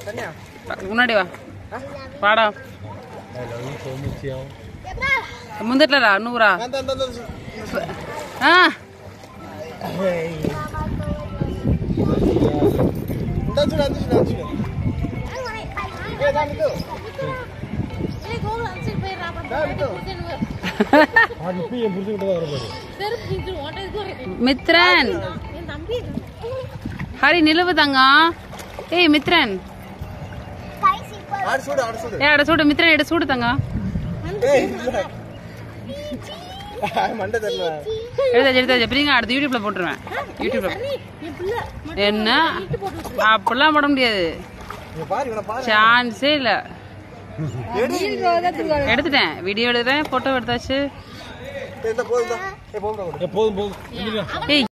முன்னாடி வா வாடா முந்திட்டலடா 100 ஆ மித்ரன் ஹரி நிலவு தங்க ஏய் மித்ரன் அட சூடு மித்ரன் எடு சூடு தங்க எடுத்து பிரிங்க அடுத்து யூடியூப்ல போட்டுருவேன் யூடியூப்ல என்ன அப்படிலாம் போட முடியாது சான்ஸே இல்ல எடுத்துட்டேன் வீடியோ எடுத்துட்டேன் போட்டோ எடுத்தாச்சு ஏய்